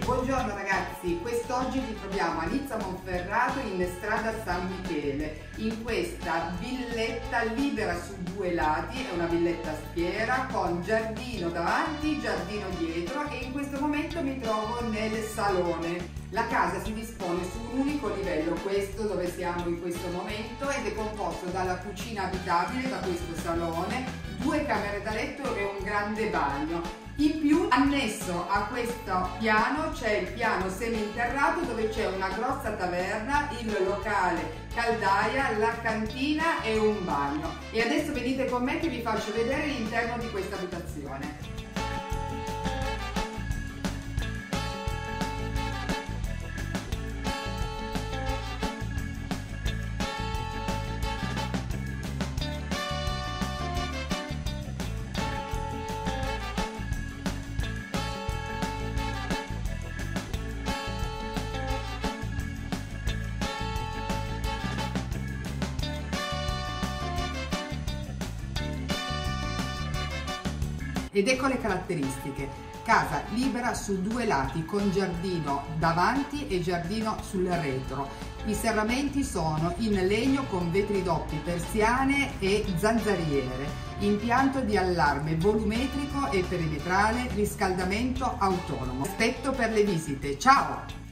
Buongiorno ragazzi, quest'oggi ci troviamo a Nizza Monferrato in strada San Michele, in questa villetta libera su due lati, è una villetta a schiera con giardino davanti, giardino dietro e in questo momento mi trovo nel salone. La casa si dispone su un unico livello, questo dove siamo in questo momento, ed è composto dalla cucina abitabile, da questo salone, due camere da letto e un grande bagno. In più, annesso a questo piano c'è il piano seminterrato dove c'è una grossa taverna, il locale caldaia, la cantina e un bagno. E adesso venite con me che vi faccio vedere l'interno di questa abitazione. Ed ecco le caratteristiche: casa libera su due lati con giardino davanti e giardino sul retro. I serramenti sono in legno con vetri doppi, persiane e zanzariere, impianto di allarme volumetrico e perimetrale, riscaldamento autonomo. Aspetto per le visite, ciao!